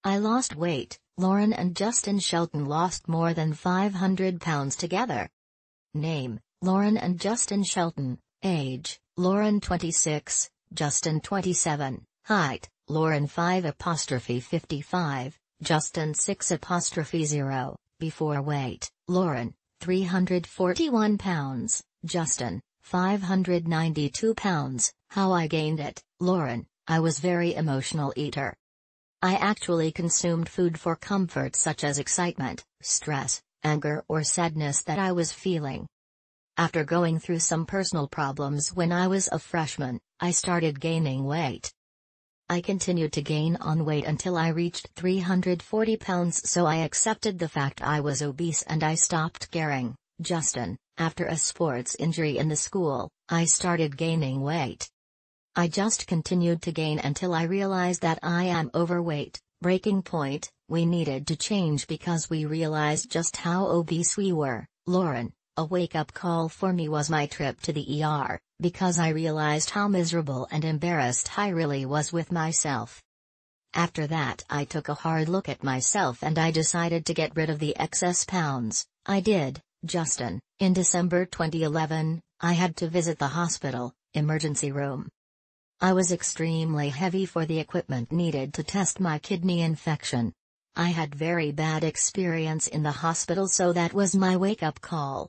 I lost weight. Lauren and Justin Shelton lost more than 500 pounds together. Name: Lauren and Justin Shelton. Age: Lauren 26, Justin 27. Height: Lauren 5'55", Justin 6'0". Before weight: Lauren 341 pounds, Justin 592 pounds. How I gained it: Lauren: I was very emotional eater. I actually consumed food for comfort, such as excitement, stress, anger or sadness that I was feeling. After going through some personal problems when I was a freshman, I started gaining weight. I continued to gain on weight until I reached 340 pounds, so I accepted the fact I was obese and I stopped caring. Justin: after a sports injury in the school, I started gaining weight. I just continued to gain until I realized that I am overweight. Breaking point: we needed to change because we realized just how obese we were. Lauren: a wake-up call for me was my trip to the ER, because I realized how miserable and embarrassed I really was with myself. After that, I took a hard look at myself and I decided to get rid of the excess pounds. I did. Justin: in December 2011, I had to visit the hospital emergency room. I was extremely heavy for the equipment needed to test my kidney infection. I had very bad experience in the hospital, so that was my wake-up call.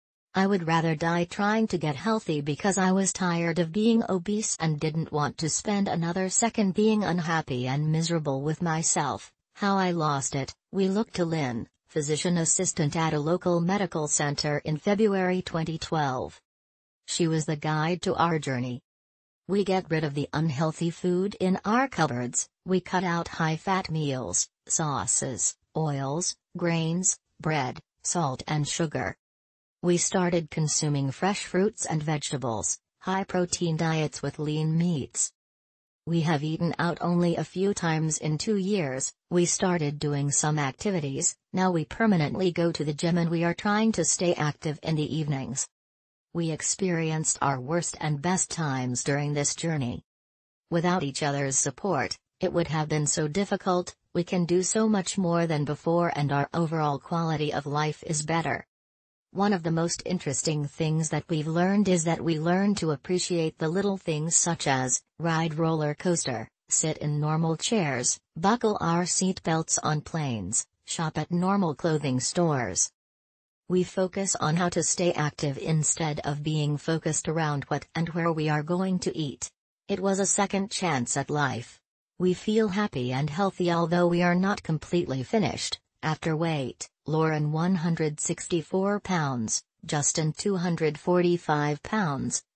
I would rather die trying to get healthy because I was tired of being obese and didn't want to spend another second being unhappy and miserable with myself. How I lost it: we looked to Lynn, physician assistant at a local medical center, in February 2012. She was the guide to our journey. We get rid of the unhealthy food in our cupboards, we cut out high-fat meals, sauces, oils, grains, bread, salt and sugar. We started consuming fresh fruits and vegetables, high-protein diets with lean meats. We have eaten out only a few times in 2 years. We started doing some activities. Now we permanently go to the gym and we are trying to stay active in the evenings. We experienced our worst and best times during this journey. Without each other's support, it would have been so difficult. We can do so much more than before and our overall quality of life is better. One of the most interesting things that we've learned is that we learn to appreciate the little things, such as ride roller coaster, sit in normal chairs, buckle our seat belts on planes, shop at normal clothing stores. We focus on how to stay active instead of being focused around what and where we are going to eat. It was a second chance at life. We feel happy and healthy although we are not completely finished. After weight: Lauren 164 pounds, Justin 245 pounds,